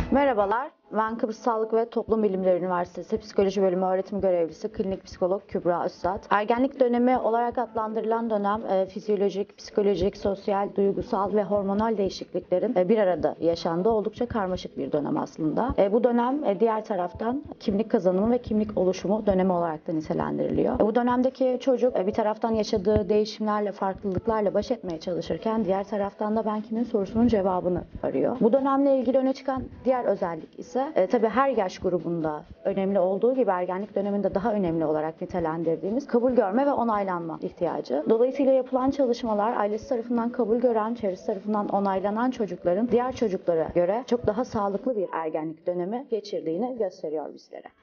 Merhabalar, ben Kıbrıs Sağlık ve Toplum Bilimleri Üniversitesi Psikoloji Bölümü öğretim görevlisi klinik psikolog Kübra Özsat. Ergenlik dönemi olarak adlandırılan dönem fizyolojik, psikolojik, sosyal, duygusal ve hormonal değişikliklerin bir arada yaşandığı oldukça karmaşık bir dönem aslında. Bu dönem diğer taraftan kimlik kazanımı ve kimlik oluşumu dönemi olarak da nitelendiriliyor. Bu dönemdeki çocuk bir taraftan yaşadığı değişimlerle, farklılıklarla baş etmeye çalışırken diğer taraftan da ben kimim sorusunun cevabını arıyor. Bu dönemle ilgili öne çıkan diğer özellik ise tabii her yaş grubunda önemli olduğu gibi ergenlik döneminde daha önemli olarak nitelendirdiğimiz kabul görme ve onaylanma ihtiyacı. Dolayısıyla yapılan çalışmalar ailesi tarafından kabul gören, çevresi tarafından onaylanan çocukların diğer çocuklara göre çok daha sağlıklı bir ergenlik dönemi geçirdiğini gösteriyor bizlere.